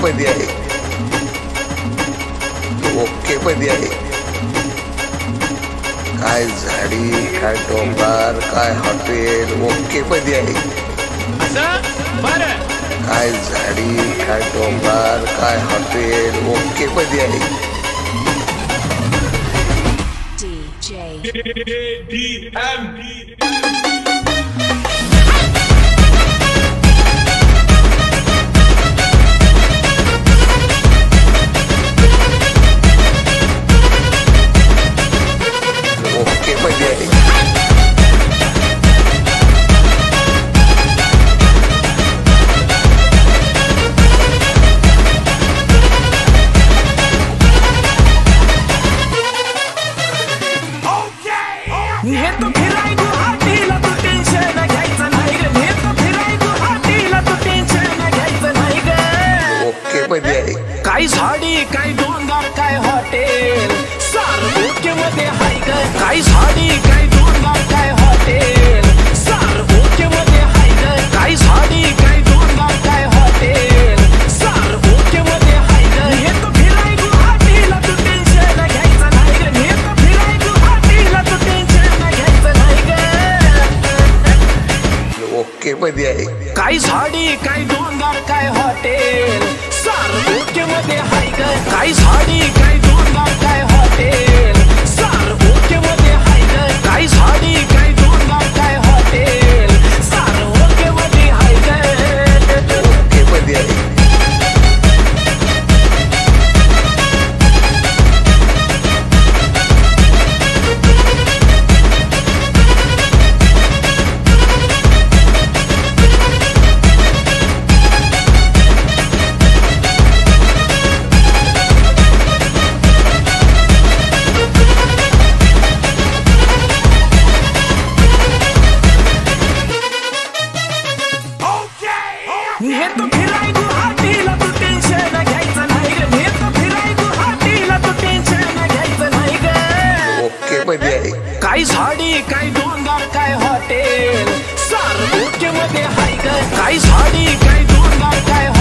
मध्ये आहे, ओके मध्ये आहे। काय झाडी, काय डोंगर, काय हॉटेल, ओके मध्ये आहे। काय झाडी, काय डोंगर, काय हॉटेल, ओके मध्ये आहे। ओके मध्ये आहे। हे तो फिराय गुवाहाटीला तू टेन्शन घ्यायचं नाही ग, हे तो फिराय गुवाहाटीला तू टेन्शन घ्यायचं नाही ग। ओके मध्ये आहे। काय झाडी, काय डोंगर, काय हॉटेल, सार ओके मध्ये हाय ग। काय झाडी, काय डोंगर, काय हॉटेल, सार ओके मध्ये हाय ग। काय झाडी, काय डोंगर, काय हॉटेल, सार ओके मध्ये हाय ग। हे तो फिराय गुवाहाटीला तू टेन्शन घ्यायचं नाही ग, हे तो फिराय गुवाहाटीला तू टेन्शन घ्यायचं नाही ग। ओके मध्ये आहे। काय झाडी, काय डोंगर, काय हॉटेल, सार ओके मध्ये हाय ग। काय झाडी, काय डोंगर, काय हॉटेल, सार ओके मध्ये हाय ग। काय झाडी, काय डोंगर, काय हॉटेल, सार ओके मध्ये हाय ग। ओके मध्ये आहे। हे तो फिराय गुवाहाटीला तू टेन्शन घ्यायचं नाही ग, हे तो फिराय गुवाहाटीला तू टेन्शन घ्यायचं नाही ग। ओके मध्ये आहे। काय झाडी, काय डोंगर, काय हॉटेल, सार ओके मध्ये हाय ग। काय झाडी, काय डोंगर, काय